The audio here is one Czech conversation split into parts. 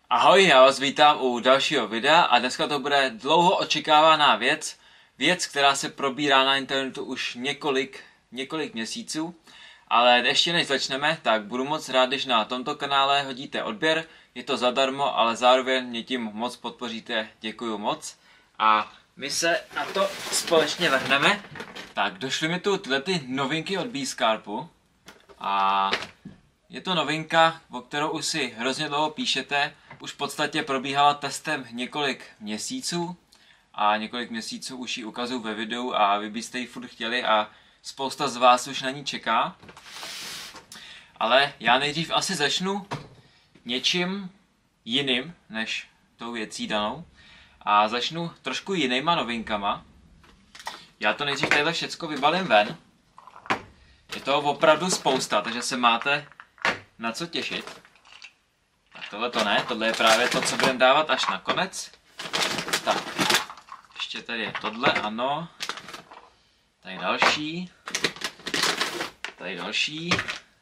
Ahoj, já vás vítám u dalšího videa a dneska to bude dlouho očekávaná věc, která se probírá na internetu už několik měsíců. Ale ještě než začneme, tak budu moc rád, když na tomto kanále hodíte odběr. Je to zadarmo, ale zároveň mě tím moc podpoříte, děkuju moc. A my se na to společně vrhneme. Tak, došly mi tu ty novinky od B-Scarpu. A je to novinka, o kterou už si hrozně dlouho píšete. Už v podstatě probíhala testem několik měsíců a několik měsíců už ji ukazuju ve videu a vy byste ji furt chtěli a spousta z vás už na ní čeká. Ale já nejdřív asi začnu něčím jiným než tou věcí danou a začnu trošku jinýma novinkama. Já to nejdřív tady všecko vybalím ven. Je toho opravdu spousta, takže se máte na co těšit. Tak tohle to ne, tohle je právě to, co budeme dávat až na konec. Tak, ještě tady je tohle, ano. Tady další. Tady další.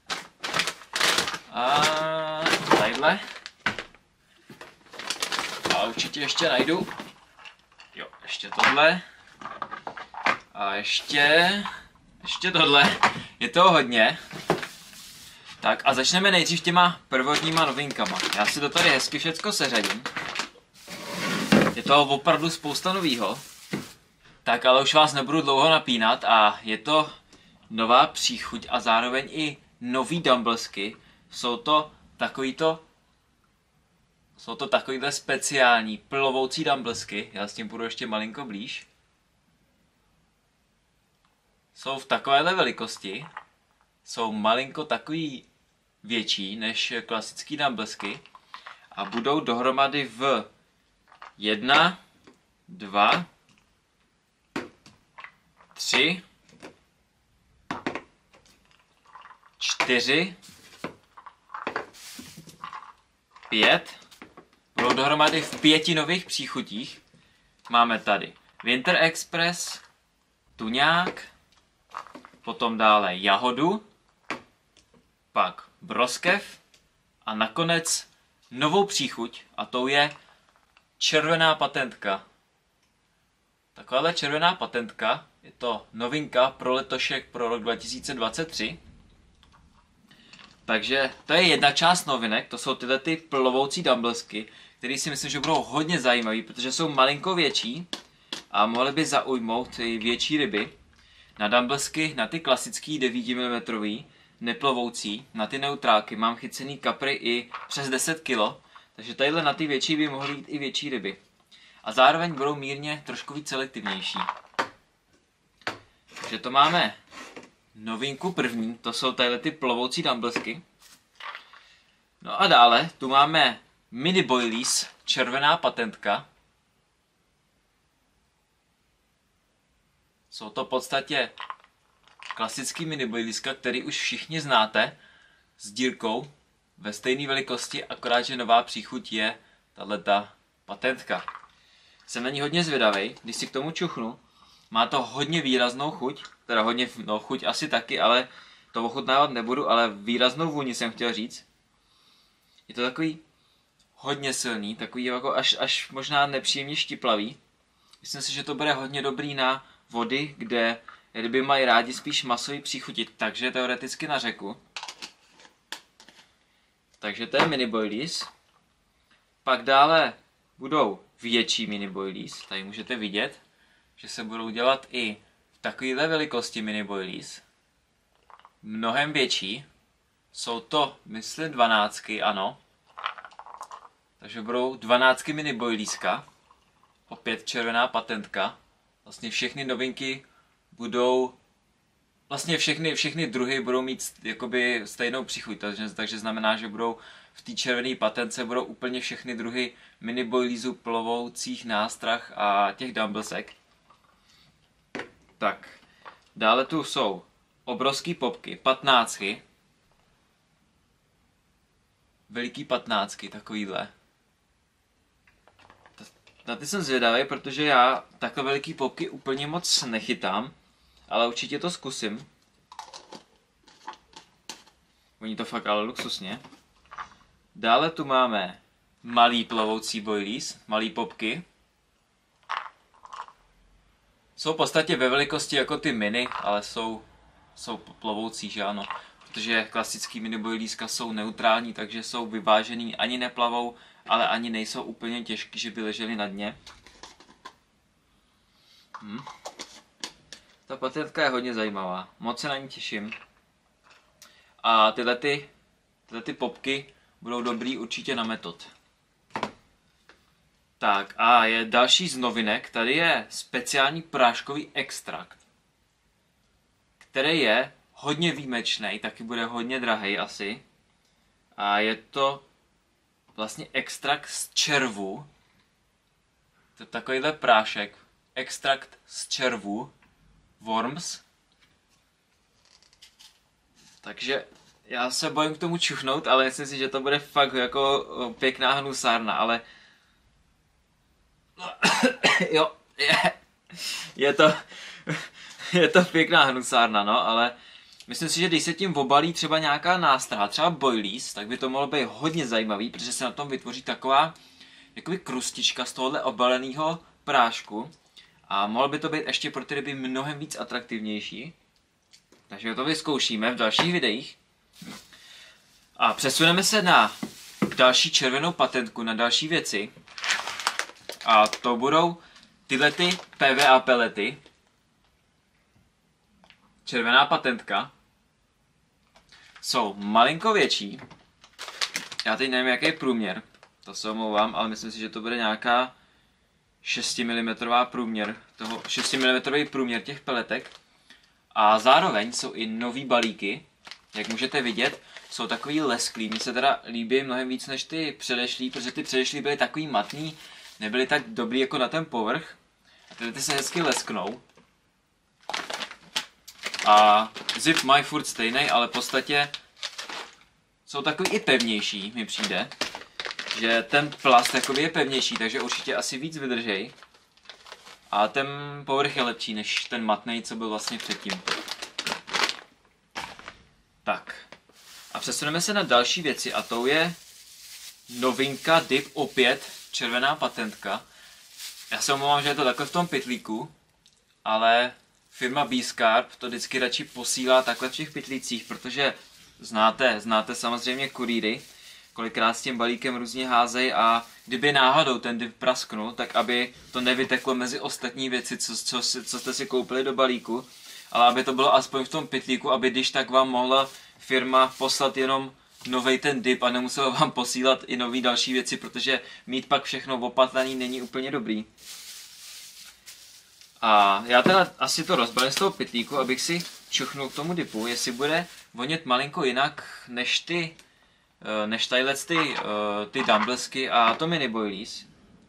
A tadyhle. A určitě ještě najdu. Jo, ještě tohle. A ještě tohle. Je toho hodně. Tak a začneme nejdřív těma prvotníma novinkama. Já si to tady hezky všecko seřadím. Je toho opravdu spousta novýho. Tak ale už vás nebudu dlouho napínat a je to nová příchuť a zároveň i nový dumbbellsky. Jsou to takovýhle speciální plovoucí dumbbellsky. Já s tím půjdu ještě malinko blíž. Jsou v takovéhle velikosti. Jsou malinko takový větší než klasický dumbbellsky a budou dohromady v 1, 2, 3, 4, 5. Budou dohromady v 5 nových příchutích. Máme tady Winter Express, tuňák, potom dále jahodu, pak broskev a nakonec novou příchuť a tou je červená patentka. Takováhle červená patentka je to novinka pro letošek pro rok 2023. Takže to je jedna část novinek, to jsou tyhle ty plovoucí dumbbellsky, které si myslím, že budou hodně zajímavé, protože jsou malinko větší a mohly by zaujmout i větší ryby. Na dumbbellsky, na ty klasický 9 mm neplovoucí, na ty neutráky mám chycený kapry i přes 10 kg, takže tadyhle na ty větší by mohly jít i větší ryby. A zároveň budou mírně trošku víc selektivnější. Takže to máme novinku první, to jsou tadyhle ty plovoucí dumbbellsky. No a dále tu máme Mini Boilies, červená patentka. Jsou to v podstatě klasický mini boiliska, který už všichni znáte, s dírkou ve stejné velikosti, akorát že nová příchuť je tato patentka. Jsem na ní hodně zvědavej, když si k tomu čuchnu. Má to hodně výraznou chuť, teda hodně, no chuť asi taky, ale to ochutnávat nebudu, ale výraznou vůni jsem chtěl říct. Je to takový hodně silný, takový jako až možná nepříjemně štiplavý. Myslím si, že to bude hodně dobrý na vody, kde ryby mají rádi spíš masový příchutit, takže teoreticky na řeku. Takže to je mini boilies. Pak dále budou větší mini boilies. Tady můžete vidět, že se budou dělat i v takovéhle velikosti mini boilies. Mnohem větší. Jsou to, myslím, 12, ano. Takže budou 12 mini boilieska. Opět červená patentka. Vlastně všechny novinky budou, vlastně všechny druhy budou mít jakoby stejnou příchuť, takže znamená, že budou v té červené patence budou úplně všechny druhy mini boiliesů, plovoucích nástrah a těch dumbbellsek. Tak, dále tu jsou obrovský popky, 15. Veliký 15, takovýhle. Na ty jsem zvědavý, protože já takhle veliký popky úplně moc nechytám, ale určitě to zkusím. Oni to fakt ale luxusně. Dále tu máme malý plovoucí boilies, malý popky. Jsou v podstatě ve velikosti jako ty mini, ale jsou plovoucí, že ano. Protože klasický mini boilíska jsou neutrální, takže jsou vyvážený, ani neplavou, ale ani nejsou úplně těžký, že by leželi na dně. Ta patentka je hodně zajímavá, moc se na ní těším. A tyhle ty popky budou dobrý určitě na metod. Tak a je další z novinek, tady je speciální práškový extrakt, který je hodně výjimečný, taky bude hodně drahý asi. A je to vlastně extrakt z červu. To je takovýhle prášek. Extrakt z červu. Worms. Takže já se bojím k tomu čuchnout, ale myslím si, že to bude fakt jako pěkná hnusárna, ale jo, je to pěkná hnusárna, no, ale myslím si, že když se tím obalí třeba nějaká nástraha, třeba boilies, tak by to mohlo být hodně zajímavý, protože se na tom vytvoří taková jakoby krustička z tohohle obaleného prášku a mohlo by to být ještě pro ty ryby mnohem víc atraktivnější. Takže to vyzkoušíme v dalších videích. A přesuneme se na další červenou patentku, na další věci. A to budou tyhle ty PVA pelety. Červená patentka. Jsou malinko větší. Já teď nevím, jaký je průměr. To se omlouvám, ale myslím si, že to bude nějaká 6 mm průměr. 6 mm průměr těch peletek. A zároveň jsou i nový balíky. Jak můžete vidět, jsou takový lesklý. Mně se teda líbí mnohem víc než ty předešlý, protože ty předešlý byly takový matný, nebyly tak dobrý jako na ten povrch. A ty se hezky lesknou. A zip mají furt stejný, ale v podstatě jsou takový i pevnější, mi přijde. Že ten plast jakoby je pevnější, takže určitě asi víc vydržej. A ten povrch je lepší než ten matnej, co byl vlastně předtím. Tak. A přesuneme se na další věci a tou je novinka dip, opět červená patentka. Já se omlouvám, že je to takhle v tom pytlíku, ale firma B-Scarp to vždycky radši posílá takhle v těch pytlících, protože znáte samozřejmě kurýry, kolikrát s tím balíkem různě házej a kdyby náhodou ten dip prasknul, tak aby to nevyteklo mezi ostatní věci, co jste si koupili do balíku, ale aby to bylo aspoň v tom pytlíku, aby když tak vám mohla firma poslat jenom novej ten dip a nemusela vám posílat i nový další věci, protože mít pak všechno opatlaný není úplně dobrý. A já teda asi to rozbalím z toho pytlíku, abych si čuchnul k tomu dipu, jestli bude vonět malinko jinak než ty dumblesky a to mini boilies.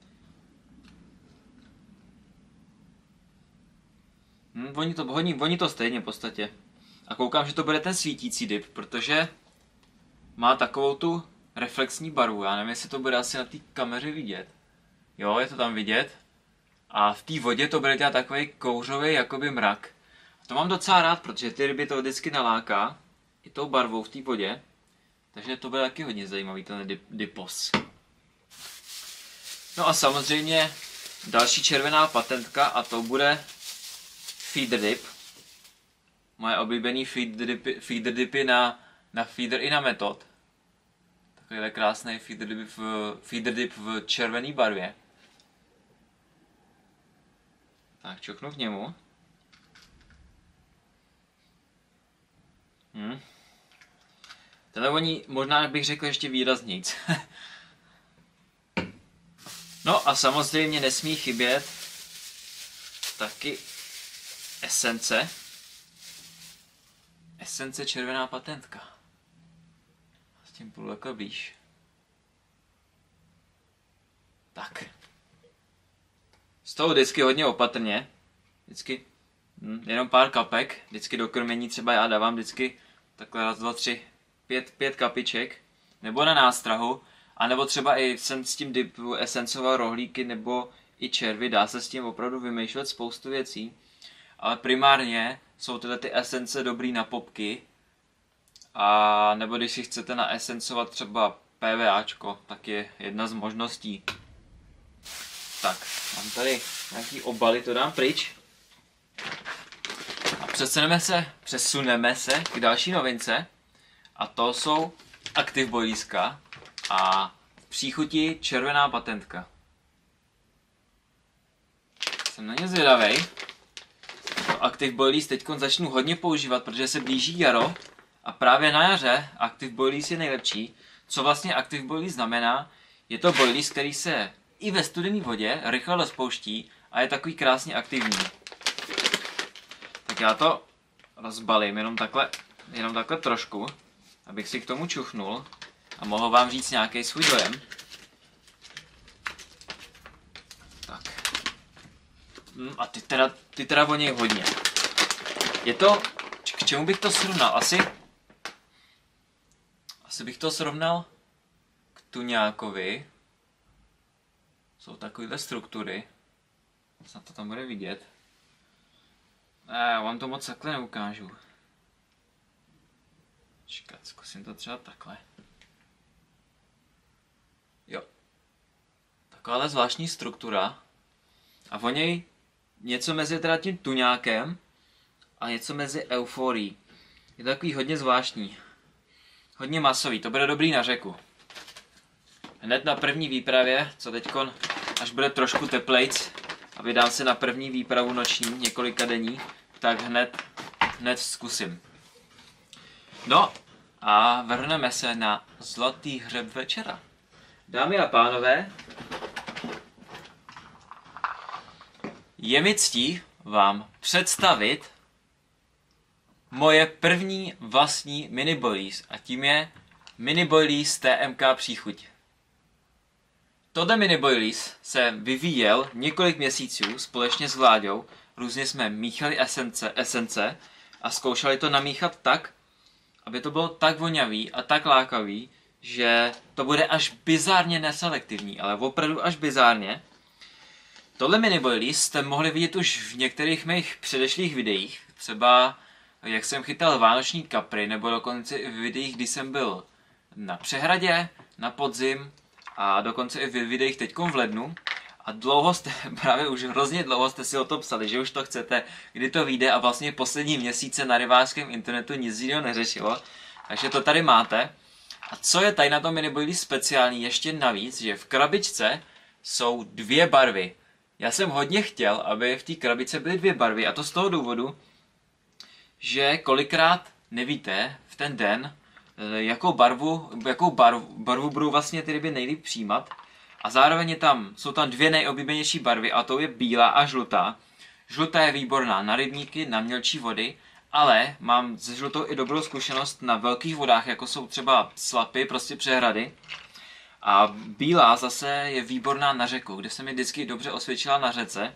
Voní to stejně v podstatě. A koukám, že to bude ten svítící dip, protože má takovou tu reflexní barvu. Já nevím, jestli to bude asi na té kameře vidět. Jo, je to tam vidět. A v té vodě to bude dělat takový kouřový jakoby mrak. A to mám docela rád, protože ty ryby to vždycky naláká. I tou barvou v té vodě. Takže to bude taky hodně zajímavý, ten dipos. No a samozřejmě další červená patentka a to bude feeder dip. Moje oblíbený feeder dipy na feeder i na metod. Takovýhle krásný feeder dip v červené barvě. Tak, čuknu k němu. Tenhle voní možná bych řekl ještě výraznějc. No a samozřejmě nesmí chybět taky esence. Esence červená patentka. S tím půjdu takhle blíž. Tak. Z toho vždycky hodně opatrně. Vždycky jenom pár kapek. Vždycky do krmení třeba já dávám vždycky takhle raz, dva, tři, pět kapiček. Nebo na nástrahu. A nebo třeba i jsem s tím dipu esencoval rohlíky nebo i červy. Dá se s tím opravdu vymýšlet spoustu věcí. Ale primárně jsou tyhle ty esence dobrý na popky. A nebo když si chcete naesencovat třeba PVAčko, tak je jedna z možností. Tak, mám tady nějaký obaly, to dám pryč. A přesuneme se k další novince. A to jsou Active Boilieska a v příchuti červená patentka. Jsem na ně zvědavej. To Active Boilies teď začnu hodně používat, protože se blíží jaro. A právě na jaře Active Boilies je nejlepší. Co vlastně Active Boilies znamená? Je to boilies, který se i ve studené vodě rychle rozpouští a je takový krásně aktivní. Tak já to rozbalím jenom takhle trošku, abych si k tomu čuchnul a mohl vám říct nějaký svůj dojem. Tak. A ty teda vonějí hodně. Je to, k čemu bych to srovnal? Asi bych to srovnal k tuňákovi. Jsou takovéhle struktury. Snad to tam bude vidět. Já vám to moc takhle neukážu. Čekat, zkusím to třeba takhle. Jo. Takováhle zvláštní struktura. A voněj něco mezi teda tím tuňákem a něco mezi euforií. Je to takový hodně zvláštní. Hodně masový, to bude dobrý na řeku. Hned na první výpravě, co teďkon, až bude trošku teplejc a vydám se na první výpravu noční, několika denní, tak hned zkusím. No a vrhneme se na zlatý hřeb večera. Dámy a pánové, je mi ctí vám představit moje první vlastní mini boilies a tím je mini boilies TMK příchuť. Tohle mini boilies se vyvíjel několik měsíců společně s Vláďou, různě jsme míchali esence a zkoušeli to namíchat tak, aby to bylo tak vonavý a tak lákavý, že to bude až bizárně neselektivní, ale opravdu až bizárně. Tohle mini boilies jste mohli vidět už v některých mých předešlých videích, třeba jak jsem chytal vánoční kapry, nebo dokonce i v videích, kdy jsem byl na přehradě, na podzim a dokonce i v videích teďkom v lednu. A právě už hrozně dlouho jste si o to psali, že už to chcete, kdy to vyjde a vlastně poslední měsíce na rybářském internetu nic jiného neřešilo. Takže to tady máte. A co je tady na tom mini boilies speciální ještě navíc, že v krabičce jsou dvě barvy. Já jsem hodně chtěl, aby v té krabičce byly dvě barvy a to z toho důvodu, že kolikrát nevíte v ten den, jakou barvu budou vlastně ty ryby nejlíp přijímat. A zároveň jsou tam dvě nejoblíbenější barvy a to je bílá a žlutá. Žlutá je výborná na rybníky, na mělčí vody, ale mám se žlutou i dobrou zkušenost na velkých vodách, jako jsou třeba slapy, prostě přehrady. A bílá zase je výborná na řeku, kde se mi vždycky dobře osvědčila na řece,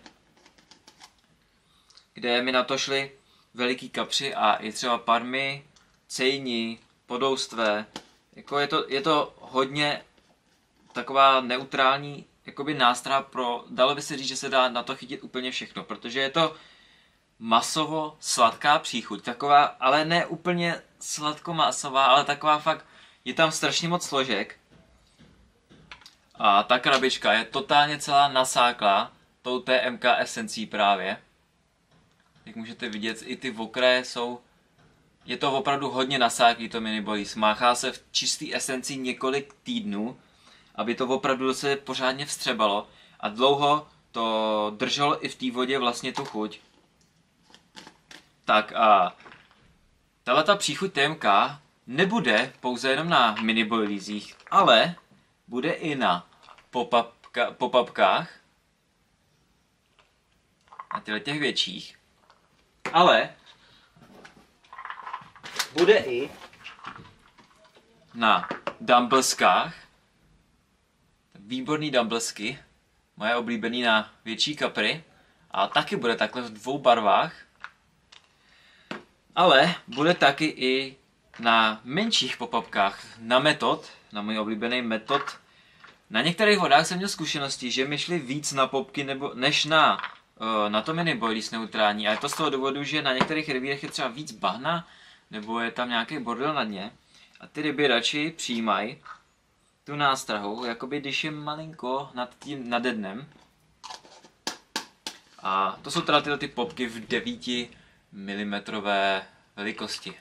kde mi na to šly veliký kapři a i třeba parmy, cejni, podoustvé. Jako je to hodně taková neutrální jakoby nástroj dalo by se říct, že se dá na to chytit úplně všechno, protože je to masovo sladká příchuť, taková, ale ne úplně sladkomasová, ale taková fakt, je tam strašně moc složek. A ta krabička je totálně celá nasáklá tou TMK esencí právě. Jak můžete vidět, i ty okraje je to opravdu hodně nasáklý to mini boilies. Máchá se v čistý esenci několik týdnů, aby to opravdu se pořádně vstřebalo a dlouho to drželo i v té vodě vlastně tu chuť. Tak a tahleta příchuť TMK nebude pouze jenom na mini boiliesích, ale bude i na pop-upkách, na těch větších, ale bude i na dumbbellskách, výborný dumbbellsky, moje oblíbený na větší kapry, a taky bude takhle v dvou barvách, ale bude taky i na menších pop-upkách, na metod, na můj oblíbený metod. Na některých vodách jsem měl zkušenosti, že mi šly víc na popky než na to mini boilies neutrální. A je to z toho důvodu, že na některých rybírech je třeba víc bahna, nebo je tam nějaký bordel na dně. A ty ryby radši přijímají tu nástrahu, jakoby když je malinko nade dnem. A to jsou teda tyhle ty popky v 9 mm velikosti.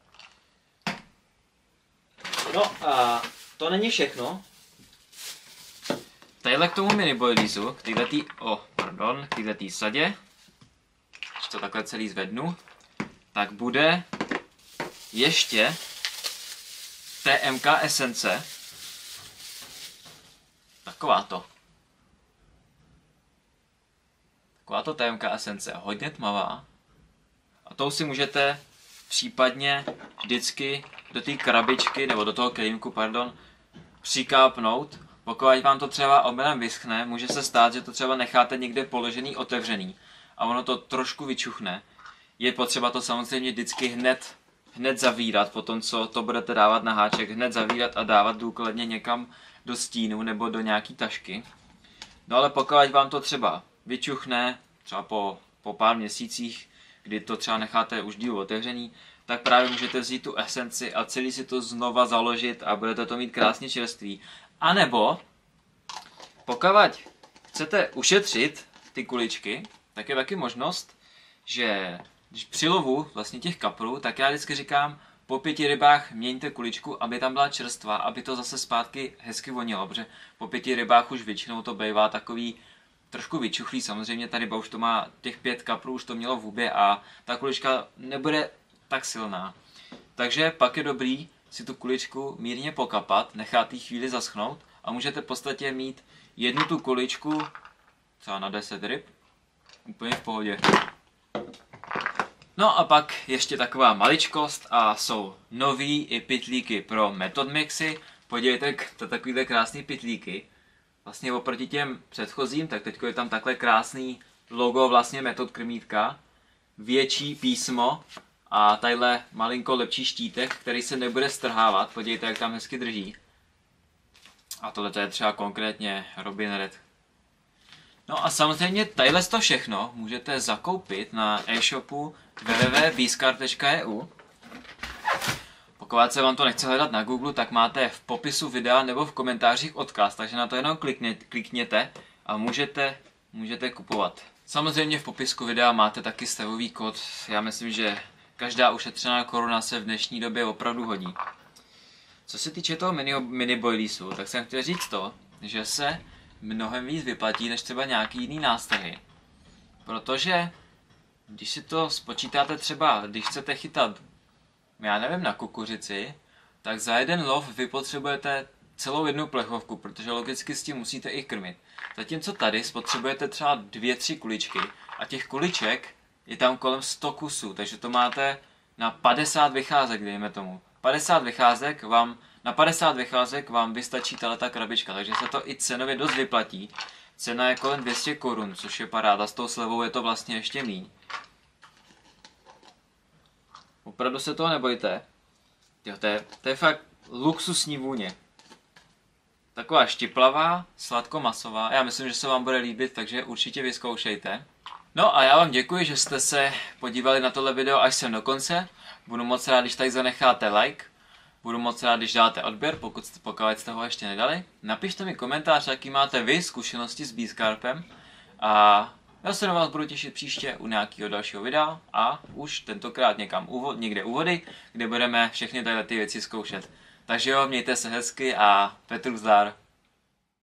No a to není všechno. Tadyhle k tomu miniboilizu, k této sadě, když to takhle celý zvednu, tak bude ještě TMK esence. Takováto TMK esence, hodně tmavá. A tou si můžete případně vždycky do té krabičky, nebo do toho kelímku, přikápnout. Pokud vám to třeba omylem vyschne, může se stát, že to třeba necháte někde položený otevřený a ono to trošku vyčuchne. Je potřeba to samozřejmě vždycky hned zavírat, po tom, co to budete dávat na háček, hned zavírat a dávat důkladně někam do stínu nebo do nějaký tašky. No ale pokud vám to třeba vyčuchne, třeba po pár měsících, kdy to třeba necháte už díl otevřený, tak právě můžete vzít tu esenci a celý si to znova založit a budete to mít krásně čerstvý. A nebo, pokud chcete ušetřit ty kuličky, tak je taky možnost, že když při lovu vlastně těch kaprů, tak já vždycky říkám, po 5 rybách měňte kuličku, aby tam byla čerstvá, aby to zase zpátky hezky vonilo, protože po 5 rybách už většinou to bývá takový trošku vyčuchlý, samozřejmě ta ryba už to má, těch 5 kaprů už to mělo v hubě a ta kulička nebude tak silná. Takže pak je dobrý si tu kuličku mírně pokapat, nechat jí chvíli zaschnout a můžete v podstatě mít jednu tu kuličku třeba na 10 ryb, úplně v pohodě. No a pak ještě taková maličkost a jsou nový i pytlíky pro Method Mixy. Podívejte, to takovýhle krásný pytlíky. Vlastně oproti těm předchozím, tak teď je tam takhle krásný logo vlastně Method krmítka, větší písmo a tadyhle malinko lepší štítek, který se nebude strhávat. Podívejte, jak tam hezky drží. A tohle je třeba konkrétně Robin Red. No a samozřejmě tadyhle to všechno můžete zakoupit na e-shopu www.beescar.eu. Pokud se vám to nechce hledat na Google, tak máte v popisu videa nebo v komentářích odkaz, takže na to jenom klikněte a můžete kupovat. Samozřejmě v popisku videa máte taky slevový kód. Já myslím, že každá ušetřená koruna se v dnešní době opravdu hodí. Co se týče toho mini boilisu, tak jsem chtěl říct to, že se mnohem víc vyplatí než třeba nějaký jiný nástrahy. Protože když si to spočítáte třeba, když chcete chytat, já nevím, na kukuřici, tak za jeden lov vy potřebujete celou jednu plechovku, protože logicky s tím musíte i krmit. Zatímco tady spotřebujete třeba 2-3 kuličky a těch kuliček je tam kolem 100 kusů, takže to máte na 50 vycházek, dejme tomu. Na 50 vycházek vám vystačí tato krabička, takže se to i cenově dost vyplatí. Cena je kolem 200 korun, což je paráda, s tou slevou je to vlastně ještě míň. Opravdu se toho nebojte. Jo, to je fakt luxusní vůně. Taková štiplavá, sladkomasová. Já myslím, že se vám bude líbit, takže určitě vyzkoušejte. No a já vám děkuji, že jste se podívali na tohle video až sem do konce. Budu moc rád, když tady zanecháte like. Budu moc rád, když dáte odběr, pokud jste ho ještě nedali. Napište mi komentář, jaký máte vy zkušenosti s Beescarpem. A já se na vás budu těšit příště u nějakého dalšího videa a už tentokrát někde u vody, kde budeme všechny tyhle věci zkoušet. Takže jo, mějte se hezky a Petru zdar.